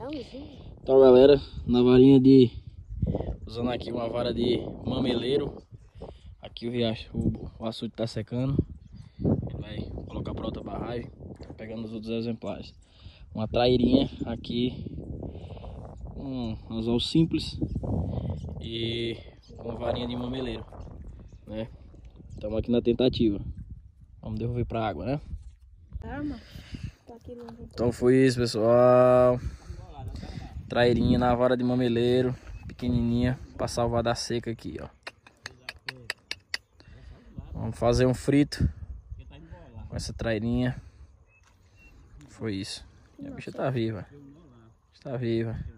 Então galera, na varinha de... usando aqui uma vara de mameleiro. Aqui o riacho, o açude tá secando. Ele vai colocar para outra barragem. Tá pegando os outros exemplares. Uma trairinha aqui, um anzol simples e uma varinha de mameleiro, né? Estamos aqui na tentativa. Vamos devolver para a água, né? Então foi isso, pessoal. Trairinha na vara de mameleiro, pequenininha, para salvar da seca aqui, ó. Vamos fazer um frito com essa trairinha. Foi isso. E a bicha tá viva. Está viva.